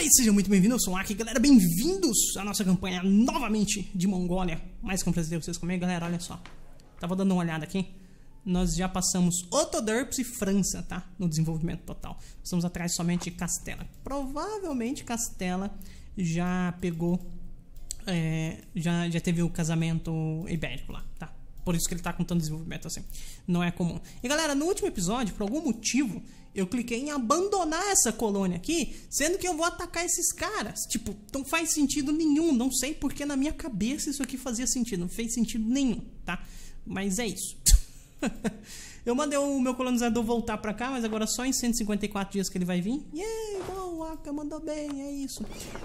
Fala aí, sejam muito bem-vindos, eu sou o Aki, galera, bem-vindos à nossa campanha novamente de Mongólia. Mais que um prazer ter vocês comigo, galera, olha só. Tava dando uma olhada aqui, nós já passamos Otodurps e França, tá? No desenvolvimento total. Estamos atrás somente de Castela. Provavelmente Castela já pegou, já teve o casamento ibérico lá, tá? Por isso que ele tá com tanto desenvolvimento assim. Não é comum. E galera, no último episódio, por algum motivo, eu cliquei em abandonar essa colônia aqui, sendo que eu vou atacar esses caras. Tipo, não faz sentido nenhum. Não sei porque na minha cabeça isso aqui fazia sentido. Não fez sentido nenhum, tá? Mas é isso. Eu mandei o meu colonizador voltar pra cá, mas agora só em 154 dias que ele vai vir. Yay, bom, o Aka mandou bem, é isso.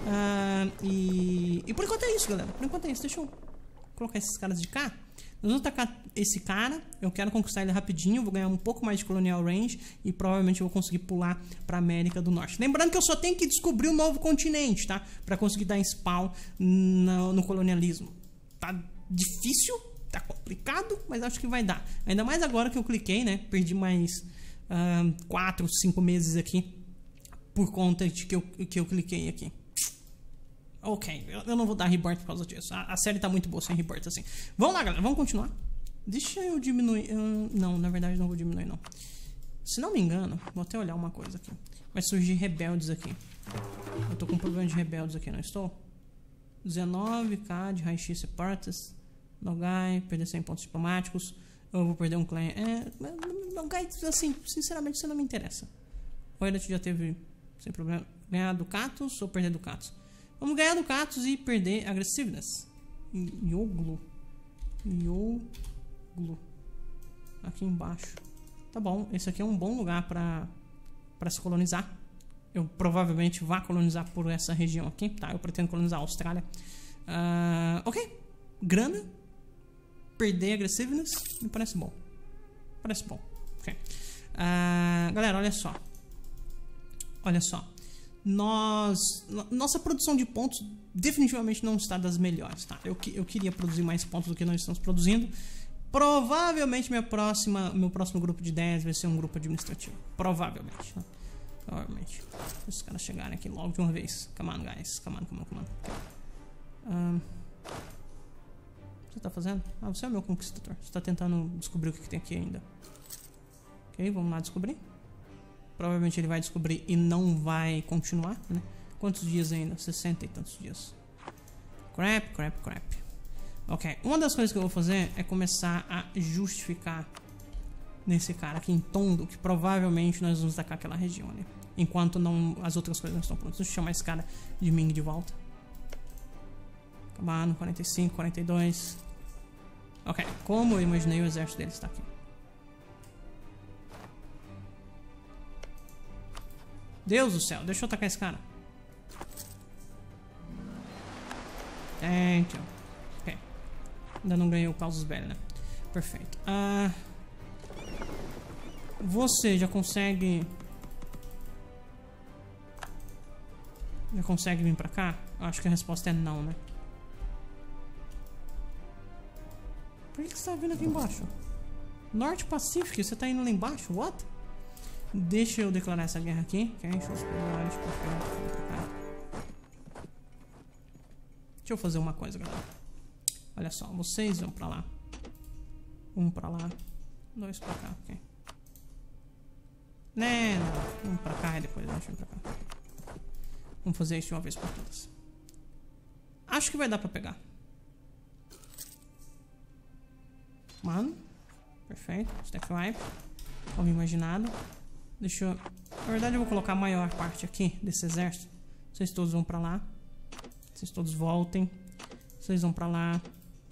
E por enquanto é isso, galera. Por enquanto é isso. Deixa eu colocar esses caras de cá. Nós vamos atacar esse cara. Eu quero conquistar ele rapidinho. Vou ganhar um pouco mais de colonial range. E provavelmente eu vou conseguir pular pra América do Norte. Lembrando que eu só tenho que descobrir um novo continente, tá? Pra conseguir dar spawn no colonialismo. Tá difícil, tá complicado, mas acho que vai dar. Ainda mais agora que eu cliquei, né? Perdi mais 4, 5 meses aqui por conta de que eu cliquei aqui. Ok, eu não vou dar rebirth por causa disso. A série tá muito boa sem rebirth assim. Vamos lá, galera, vamos continuar. Deixa eu diminuir. Não, na verdade não vou diminuir não. Se não me engano, vou até olhar uma coisa aqui. Vai surgir rebeldes aqui. Eu tô com um problema de rebeldes aqui, não estou? 19k de raio-x separatists. Nogai, perder 100 pontos diplomáticos. Eu vou perder um clã. Nogai, assim, sinceramente, isso não me interessa. O Edat já teve, sem problema, ganhar ducatos ou perder ducatos? Vamos ganhar ducatos e perder agressiveness. Ioglu. Aqui embaixo. Tá bom, esse aqui é um bom lugar pra se colonizar. Eu provavelmente vá colonizar por essa região aqui, tá? Eu pretendo colonizar a Austrália. Ok. Grana. Perder agressiveness. Me parece bom. Parece bom. Ok. Galera, olha só. Olha só. Nossa produção de pontos definitivamente não está das melhores, tá? Eu queria produzir mais pontos do que nós estamos produzindo. Provavelmente meu próximo grupo de 10 vai ser um grupo administrativo. Provavelmente, tá? Provavelmente. Se os caras chegarem aqui logo de uma vez. Come on, guys. Come on. O que você tá fazendo? Você é o meu conquistador. Você tá tentando descobrir o que tem aqui ainda. Ok, vamos lá descobrir. Provavelmente ele vai descobrir e não vai continuar, né? Quantos dias ainda? 60 e tantos dias. Crap. Ok, uma das coisas que eu vou fazer é começar a justificar nesse cara aqui em Tondo, que provavelmente nós vamos atacar aquela região ali. Enquanto não, as outras coisas não estão prontas. Deixa eu chamar esse cara de Ming de volta. Acabar no 45, 42. Ok, como eu imaginei, o exército dele está aqui. Deus do céu, deixa eu atacar esse cara. Thank you. Ok. Ainda não ganhei o Casus Belli, né? Perfeito. Você já consegue... Já consegue vir pra cá? Eu acho que a resposta é não, né? Por que você tá vindo aqui embaixo? Norte Pacífico, você tá indo lá embaixo? What? Deixa eu declarar essa guerra aqui. Deixa eu fazer uma coisa, galera. Olha só, vocês vão pra lá. Um pra lá. Dois pra cá, ok. Não. Um pra cá e depois deixa eu vir pra cá. Vamos fazer isso de uma vez por todas. Acho que vai dar pra pegar. Mano. Perfeito. Step wipe. Como imaginado. Deixa eu... Na verdade eu vou colocar a maior parte aqui desse exército. Vocês todos vão pra lá. Vocês todos voltem. Vocês vão pra lá.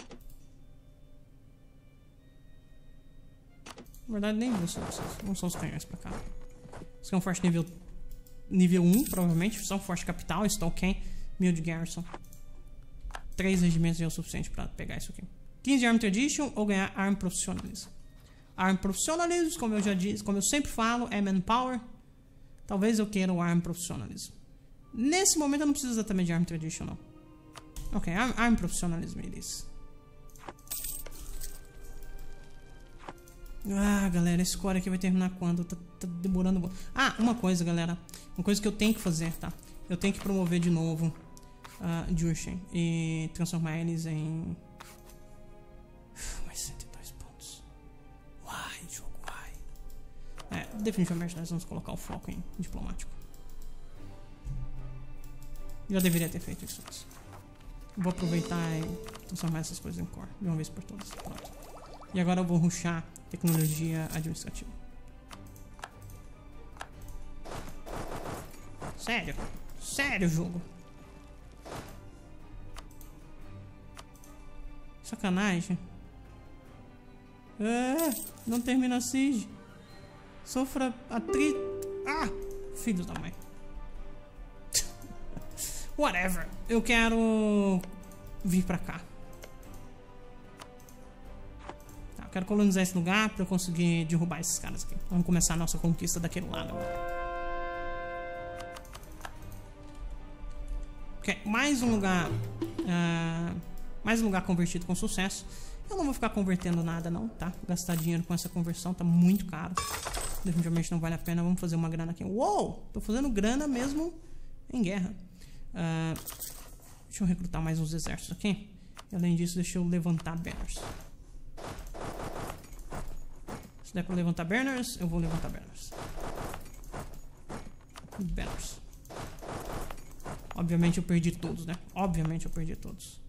Na verdade nem vocês. Não são os canhões pra cá. Isso aqui é um forte nível 1, provavelmente. São forte capital, estou ok. 1000 de garrison. 3 regimentos já é o suficiente pra pegar isso aqui. 15 de Arm Tradition ou ganhar Arm Professionalism. Arm Professionalism, como eu já disse, como eu sempre falo, é Manpower. Talvez eu queira o Arm Professionalism. Nesse momento eu não preciso exatamente de Arm Tradition, não. Ok, Arm Professionalism it is. Ah, galera, esse core aqui vai terminar quando? Tá demorando. Ah, uma coisa, galera. Uma coisa que eu tenho que fazer, tá? Eu tenho que promover de novo Jushin e transformar eles em... mais 102 pontos. Uai, jogo, uai. Definitivamente nós vamos colocar o foco em diplomático. Já deveria ter feito isso antes. Vou aproveitar e transformar essas coisas em core de uma vez por todas. Pronto. E agora eu vou rushar tecnologia administrativa. Sério? Sério, jogo? Sacanagem. Não termina a siege. Sofra atrito. Ah! Filho da mãe. Whatever. Eu quero vir pra cá. Tá, eu quero colonizar esse lugar pra eu conseguir derrubar esses caras aqui. Vamos começar a nossa conquista daquele lado agora. Ok, mais um lugar. Mais um lugar convertido com sucesso. Eu não vou ficar convertendo nada não, tá? Gastar dinheiro com essa conversão tá muito caro. Definitivamente não vale a pena. Vamos fazer uma grana aqui. Uou! Tô fazendo grana mesmo em guerra. Deixa eu recrutar mais uns exércitos aqui. E além disso, deixa eu levantar banners. Se der pra levantar banners, eu vou levantar banners. Banners. Obviamente eu perdi todos, né? Obviamente eu perdi todos.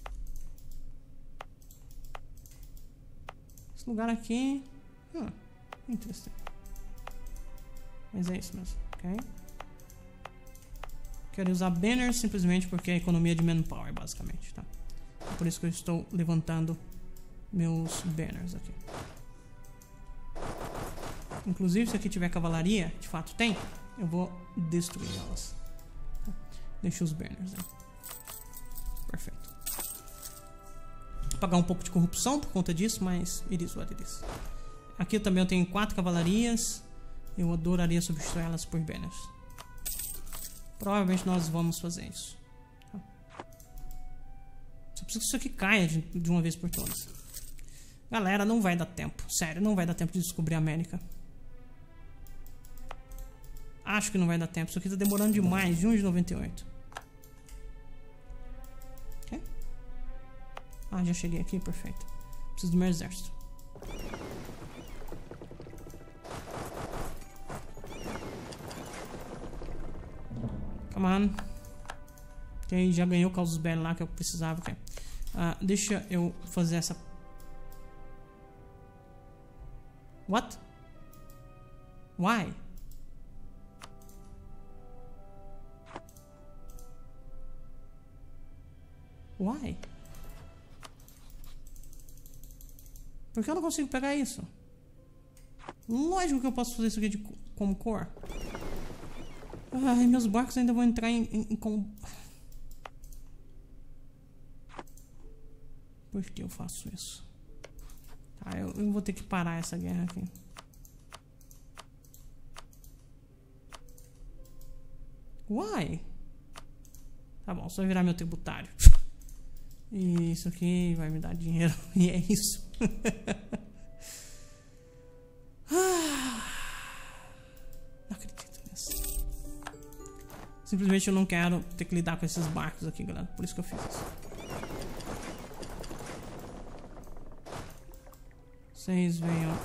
Esse lugar aqui... interessante. Mas é isso mesmo, ok? Quero usar banners simplesmente porque é economia de manpower, basicamente, tá? É por isso que eu estou levantando meus banners aqui. Inclusive, se aqui tiver cavalaria, de fato tem, eu vou destruir elas. Deixa os banners aí. Perfeito. Vou pagar um pouco de corrupção por conta disso, mas it is what it is. Aqui também eu tenho 4 cavalarias. Eu adoraria substituir elas por banners. Provavelmente nós vamos fazer isso. Só preciso que isso aqui caia de uma vez por todas. Galera, não vai dar tempo. Sério, não vai dar tempo de descobrir a América. Acho que não vai dar tempo. Isso aqui tá demorando demais. Junho de 98. Ok? Já cheguei aqui. Perfeito. Preciso do meu exército. Come on. Ok, já ganhei o Casus Belli lá que eu precisava. Okay. Deixa eu fazer essa... What? Why? Why? Por que eu não consigo pegar isso? Lógico que eu posso fazer isso aqui como core. Ai, meus barcos ainda vão entrar em Por que eu faço isso? Tá, eu vou ter que parar essa guerra aqui. Why? Tá bom, só virar meu tributário. E isso aqui vai me dar dinheiro. E é isso. Não acredito nisso. Simplesmente eu não quero ter que lidar com esses barcos aqui, galera. Por isso que eu fiz isso. Vocês venham.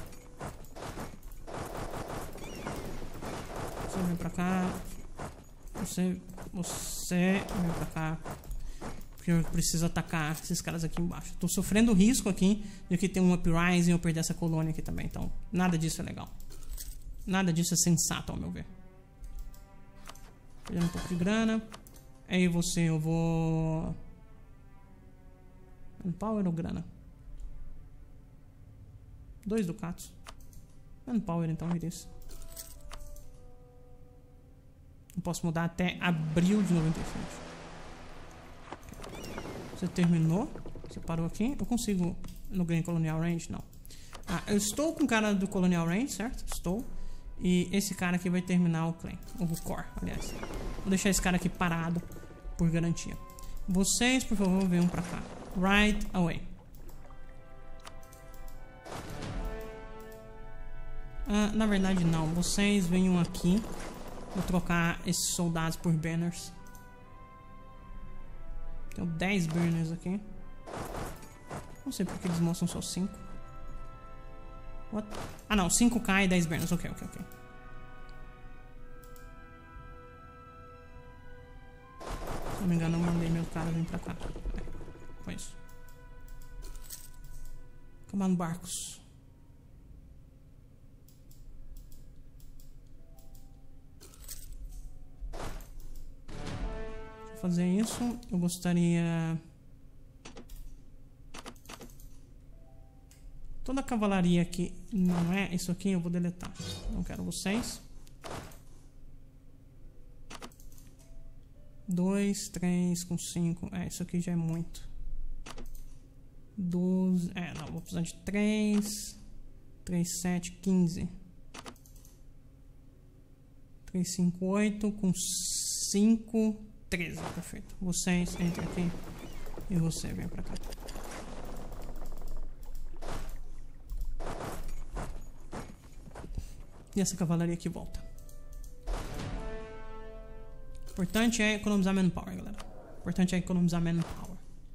Você vem pra cá. Você vem pra cá. Porque eu preciso atacar esses caras aqui embaixo. Tô sofrendo risco aqui de que tem um uprising e eu perder essa colônia aqui também. Então, nada disso é legal. Nada disso é sensato, ao meu ver. Perdendo um pouco de grana. Aí eu vou... Manpower ou grana? 2 ducatos. Manpower, então, isso. Eu posso mudar até abril de 95. Você terminou? Você parou aqui? Eu consigo no Green Colonial Range? Não. Eu estou com o cara do Colonial Range, certo? Estou. E esse cara aqui vai terminar o claim. O core, aliás. Vou deixar esse cara aqui parado por garantia. Vocês, por favor, venham pra cá. Right away. Na verdade não, vocês venham aqui. Vou trocar esses soldados por banners. Tenho 10 banners aqui. Não sei porque eles mostram só 5. What? Ah não, 5k e 10 banners, ok. Se não me engano eu mandei meu cara vir pra cá. Foi isso. Comando barcos. Fazer isso, eu gostaria... Toda a cavalaria aqui não é isso aqui, eu vou deletar. Não quero vocês. 2, 3 com 5. Isso aqui já é muito. 12. Não, vou precisar de 3. 3, 7, 15. 3, 5, 8 com 5. 13, perfeito. Vocês entrem aqui e você vem pra cá. E essa cavalaria aqui volta. O importante é economizar manpower, galera. O importante é economizar manpower.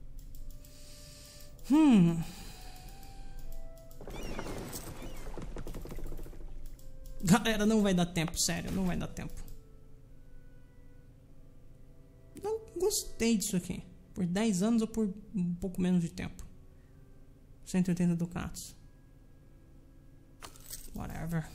Galera, não vai dar tempo, sério, não vai dar tempo. Não gostei disso aqui. Por 10 anos ou por um pouco menos de tempo. 180 ducatos. Whatever.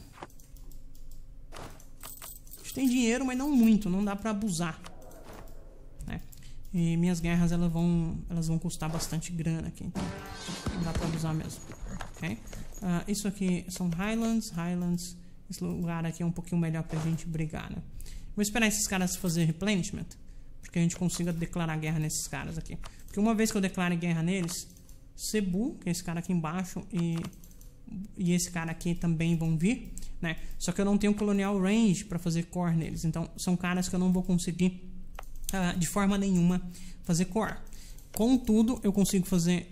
A gente tem dinheiro, mas não muito. Não dá pra abusar. Né? E minhas guerras elas vão custar bastante grana aqui. Então não dá pra abusar mesmo. Okay? Isso aqui são Highlands. Highlands. Esse lugar aqui é um pouquinho melhor pra gente brigar. Né? Vou esperar esses caras fazer replenishment. Porque a gente consiga declarar guerra nesses caras aqui. Porque uma vez que eu declare guerra neles, Cebu, que é esse cara aqui embaixo, e esse cara aqui também vão vir, né? Só que eu não tenho colonial range para fazer core neles. Então são caras que eu não vou conseguir de forma nenhuma fazer core. Contudo, eu consigo fazer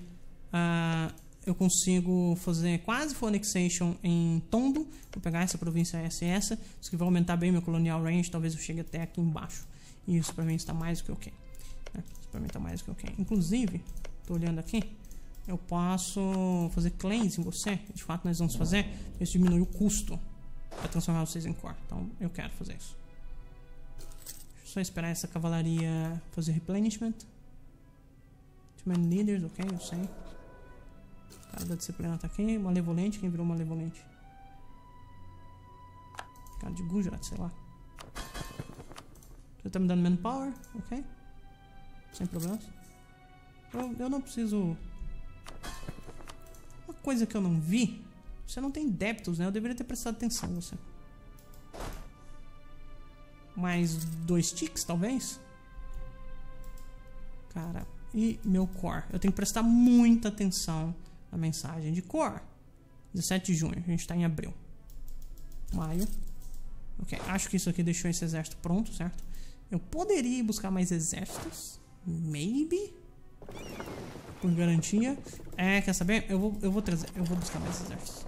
quase full annexation em Tondo. Vou pegar essa província essa. Isso que vai aumentar bem meu colonial range. Talvez eu chegue até aqui embaixo. E isso pra mim está mais do que ok. Isso pra mim está mais do que ok. Inclusive, tô olhando aqui. Eu posso fazer claims em você. De fato, nós vamos fazer. Isso diminui o custo para transformar vocês em core. Então, eu quero fazer isso. Deixa eu só esperar essa cavalaria fazer replenishment. Too many leaders, ok, eu sei. O cara da disciplina tá aqui. Malevolente, quem virou malevolente? Cara de Gujarat, sei lá. Você tá me dando manpower, ok? Sem problemas. Eu não preciso... Uma coisa que eu não vi... Você não tem débitos, né? Eu deveria ter prestado atenção em você. Mais 2 ticks, talvez? Cara, e meu core? Eu tenho que prestar muita atenção na mensagem de core. 17 de junho, a gente tá em abril. Maio. Ok, acho que isso aqui deixou esse exército pronto, certo? Eu poderia ir buscar mais exércitos. Maybe. Por garantia. Quer saber? Eu vou trazer. Eu vou buscar mais exércitos.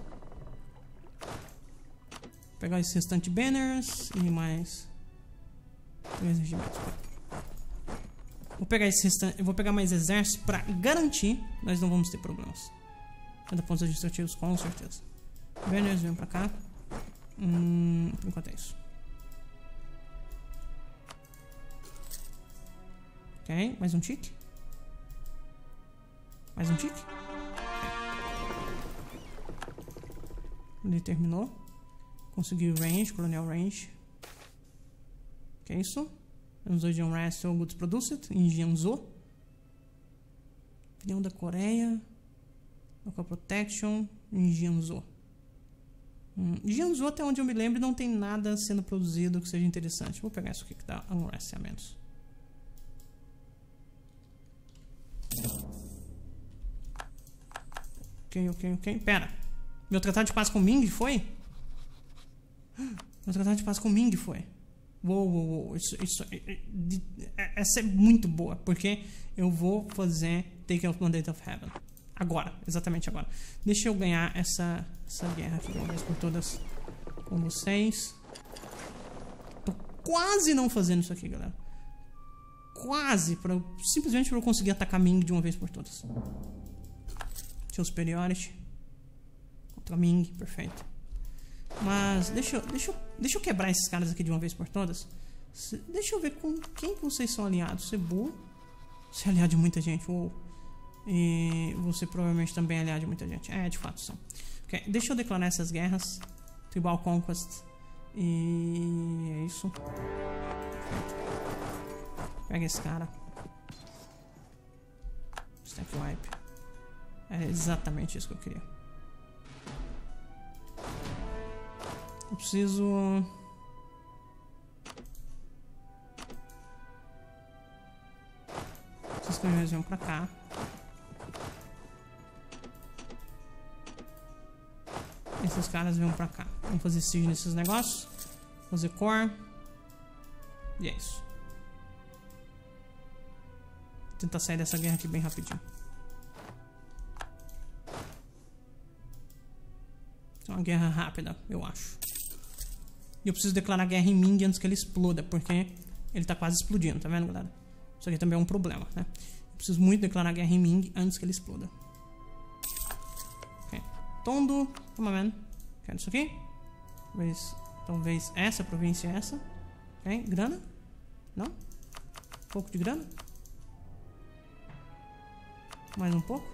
Pegar esses restantes banners e mais 3 regimentos. Vou pegar esse restante. Eu vou pegar mais exércitos pra garantir nós não vamos ter problemas. Cada pontos administrativos, com certeza. Banners, vem pra cá. Por enquanto é isso. Ok, mais um tique. Mais um tique. Ele terminou. Conseguiu range, colonial range. Que é isso? Temos hoje um Wrestle Goods Produced em Jiangsu. Opinião da Coreia. Local Protection em Jiangsu. Jiangsu, até onde eu me lembro, não tem nada sendo produzido que seja interessante. Vou pegar isso aqui que dá um Wrestle a menos. Ok. Pera. Meu tratado de paz com Ming foi? Meu tratado de paz com Ming foi. Uou. Essa é muito boa. Porque eu vou fazer Take Out Mandate of Heaven. Agora. Exatamente agora. Deixa eu ganhar essa guerra aqui de uma vez por todas. Com vocês. Tô quase não fazendo isso aqui, galera. Quase. Simplesmente pra eu conseguir atacar Ming de uma vez por todas. Seu superiority. Contra Ming, perfeito. Mas deixa eu quebrar esses caras aqui de uma vez por todas. Deixa eu ver com quem que vocês são aliados. Cebu. Você é aliado de muita gente. Uou. E você provavelmente também é aliado de muita gente. É, de fato são. Okay, deixa eu declarar essas guerras. Tribal Conquest. E é isso. Pega esse cara. Stack Wipe. É exatamente isso que eu queria. Eu preciso... Esses canhões vêm pra cá. Esses caras vêm pra cá. Vamos fazer siege nesses negócios. Fazer core. E é isso. Vou tentar sair dessa guerra aqui bem rapidinho. É uma guerra rápida, eu acho. E eu preciso declarar guerra em Ming antes que ele exploda, porque ele tá quase explodindo, tá vendo, galera? Isso aqui também é um problema, né? Eu preciso muito declarar guerra em Ming antes que ele exploda. Ok. Tondo, come on, man. Quero isso aqui. Talvez essa província é essa. Ok, grana? Não? Um pouco de grana? Mais um pouco?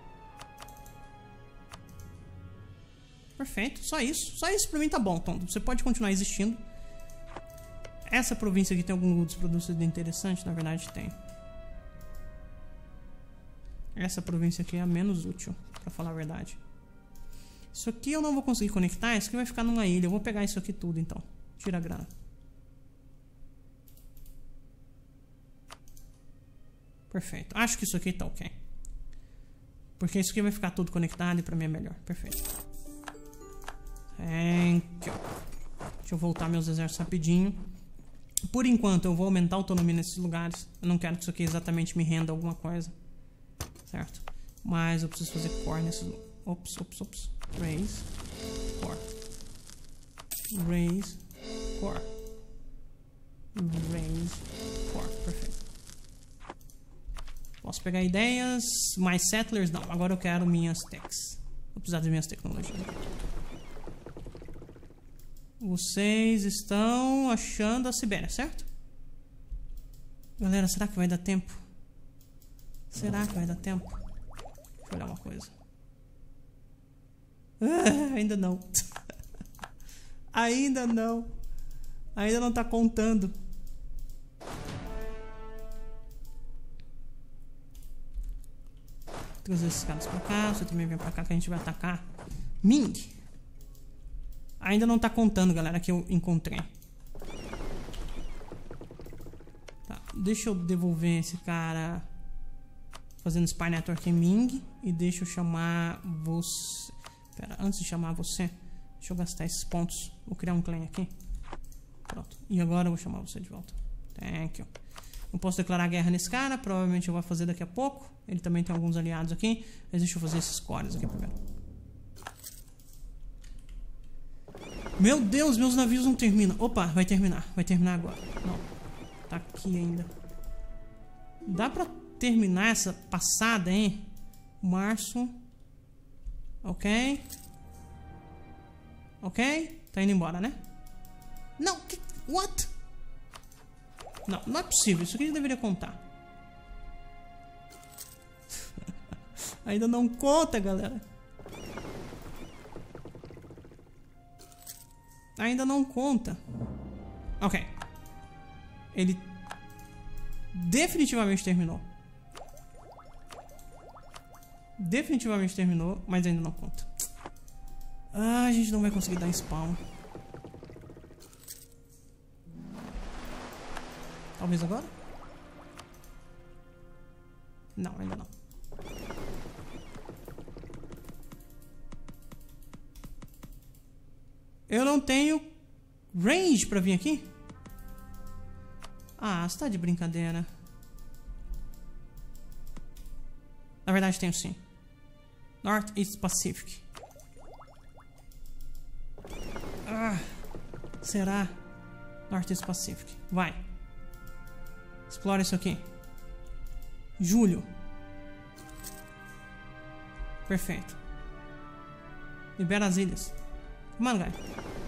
Perfeito, só isso. Só isso pra mim tá bom, Tondo. Você pode continuar existindo. Essa província aqui tem algum goods produzido interessante? Na verdade tem. Essa província aqui é a menos útil, pra falar a verdade. Isso aqui eu não vou conseguir conectar. Isso aqui vai ficar numa ilha. Eu vou pegar isso aqui tudo então. Tira a grana. Perfeito. Acho que isso aqui tá ok. Porque isso aqui vai ficar tudo conectado e pra mim é melhor. Perfeito. Thank you. Deixa eu voltar meus exércitos rapidinho. Por enquanto eu vou aumentar a autonomia nesses lugares. Eu não quero que isso aqui exatamente me renda alguma coisa. Certo? Mas eu preciso fazer core nesses... Ops. Raise. Core. Raise. Core. Raise. Core. Perfeito. Posso pegar ideias. Mais settlers? Não. Agora eu quero minhas techs. Vou precisar das minhas tecnologias. Vocês estão achando a Sibéria, certo? Galera, será que vai dar tempo? Será que vai dar tempo? Deixa eu olhar uma coisa. Ainda não. Ainda não. Ainda não tá contando. Vou trazer esses caras pra cá. Você também vem pra cá que a gente vai atacar Ming. Ainda não tá contando, galera, que eu encontrei. Tá, deixa eu devolver esse cara fazendo Spy Network em Ming. E deixa eu chamar você... Pera, antes de chamar você, deixa eu gastar esses pontos. Vou criar um clã aqui. Pronto. E agora eu vou chamar você de volta. Thank you. Não posso declarar guerra nesse cara. Provavelmente eu vou fazer daqui a pouco. Ele também tem alguns aliados aqui. Mas deixa eu fazer esses cores aqui primeiro. Meu Deus, meus navios não terminam. Opa, vai terminar. Vai terminar agora. Não. Tá aqui ainda. Dá pra terminar essa passada, hein? Março. Ok. Ok. Tá indo embora, né? Não. What? Não, não é possível. Isso aqui deveria contar. Ainda não conta, galera. Ainda não conta. Ok. Ele definitivamente terminou. Definitivamente terminou, mas ainda não conta. Ah, a gente não vai conseguir dar spawn. Talvez agora? Não, ainda não. Eu não tenho range pra vir aqui? Ah, você tá de brincadeira. Na verdade tenho sim. North East Pacific. Ah. Será? Northeast Pacific. Vai. Explora isso aqui. Julho. Perfeito. Libera as ilhas. Mano, guy.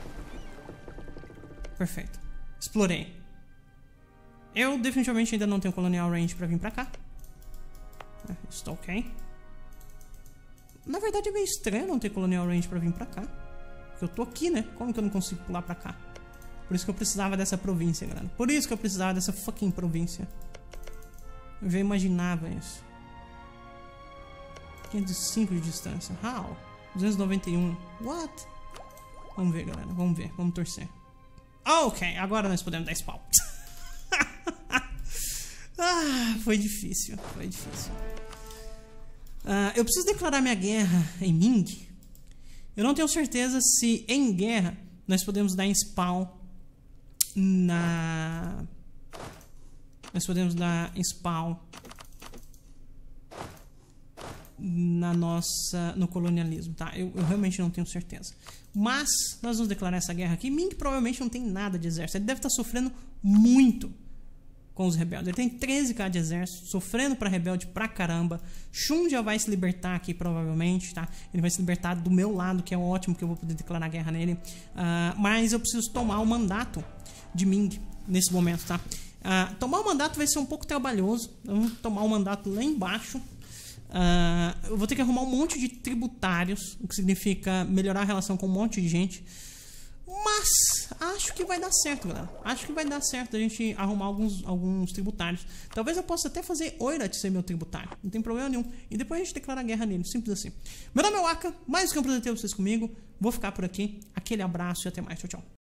Perfeito. Explorei. Eu definitivamente ainda não tenho Colonial Range pra vir pra cá. Estou ok. Na verdade é meio estranho não ter Colonial Range pra vir pra cá. Porque eu tô aqui, né? Como que eu não consigo pular pra cá? Por isso que eu precisava dessa província, galera. Por isso que eu precisava dessa fucking província. Eu já imaginava isso. 505 de distância. How? 291. What? Vamos ver, galera. Vamos ver. Vamos torcer. Ok, agora nós podemos dar spawn. Foi difícil. Foi difícil. Eu preciso declarar minha guerra em Ming. Eu não tenho certeza se em guerra nós podemos dar spawn na... Nós podemos dar spawn na nossa... no colonialismo, tá? Eu realmente não tenho certeza. Mas nós vamos declarar essa guerra aqui. Ming provavelmente não tem nada de exército. Ele deve estar sofrendo muito com os rebeldes. Ele tem 13k de exército, sofrendo pra rebelde pra caramba. Shun já vai se libertar aqui, provavelmente, tá? Ele vai se libertar do meu lado, que é ótimo, que eu vou poder declarar guerra nele. Mas eu preciso tomar o mandato de Ming nesse momento, tá? Tomar o mandato vai ser um pouco trabalhoso. Vamos tomar o mandato lá embaixo. Eu vou ter que arrumar um monte de tributários, o que significa melhorar a relação com um monte de gente. Mas acho que vai dar certo, galera. Acho que vai dar certo a gente arrumar alguns tributários. Talvez eu possa até fazer Oirat ser meu tributário. Não tem problema nenhum. E depois a gente declara guerra nele. Simples assim. Meu nome é Waka. Mais um prazer ter vocês comigo. Vou ficar por aqui. Aquele abraço e até mais. Tchau, tchau.